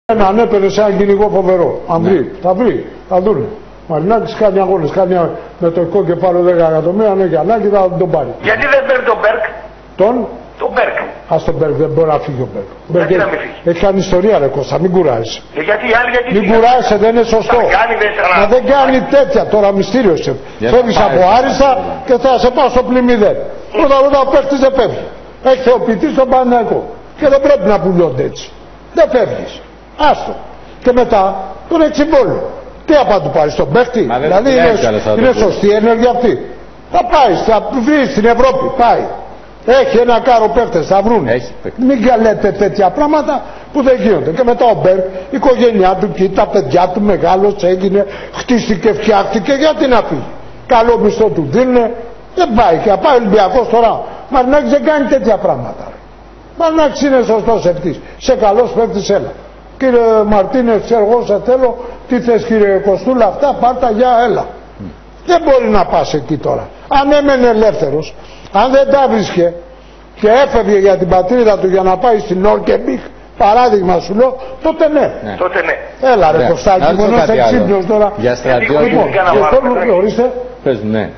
Έναν έπαιρνε σε έναν κυνηγό φοβερό. Αν βρει, θα βρει, θα δούνε. Μαρινάκης κάνει αγώνες, κάνει με το οικό κεφάλαιο 10 εκατομμύρια, αν έχει ανάγκη θα τον πάρει. Γιατί δεν παίρνει τον Μπέρκ? Τον Μπέρκ. Ας τον Μπέρκ, δεν μπορεί να φύγει ο Μπέρκ. Γιατί να μην φύγει? Έχει κάνει ιστορία ρε Κώστα, μην κουράζεσαι. Γιατί οι άλλοι γιατί μην κουράζεσαι, δεν είναι σωστό. Μα δεν κάνει τέτοια, τώρα μυστήριος. Φεύγεις από άριστα και θα σε πάω στο πλημμυδέν. Πρώτα ο παίκτης δεν φεύγει. Έχει θεοποιητή στον Παναθηναϊκό. Και δεν πρέπει να πουλιώνται έτσι. Δεν φεύγεις. Άστο. Και μετά τον εξυβόλου. Τι θα του πάρει στον παίκτη? Δηλαδή είναι σωστή ενέργεια αυτή. Θα πάει, θα βρει στην Ευρώπη. Πάει. Έχει ένα κάρο παίκτες, θα βρούνε. Μην λέτε τέτοια πράγματα που δεν γίνονται. Και μετά ο Μπέρκ, η οικογένειά του και τα παιδιά του μεγάλος έγινε, χτίστηκε, φτιάχτηκε. Γιατί να πει? Καλό μισθό του δίνουνε. Δεν πάει. Και θα πάει ο Ολυμπιακός τώρα. Μαρινάκης δεν κάνει τέτοια πράγματα. Μαρινάκης είναι σωστός ευτής. Σε καλός παίκτης έλα. Κύριε Μαρτίνε, εγώ σε θέλω. Τι θες κύριε Κοστούλα, αυτά πάρτα για έλα. Δεν μπορεί να πας εκεί τώρα. Αν έμενε ελεύθερος, αν δεν τα βρίσκε και έφευγε για την πατρίδα του για να πάει στην Όρκεμπιχ, παράδειγμα σου λέω, τότε ναι. Τότε ναι. Έλα ρε Κωστάκη, μόνο σε ξύπνιος τώρα. Για στρατιώτη. Λοιπόν, και θέλω, ορίστε. Πες, ναι.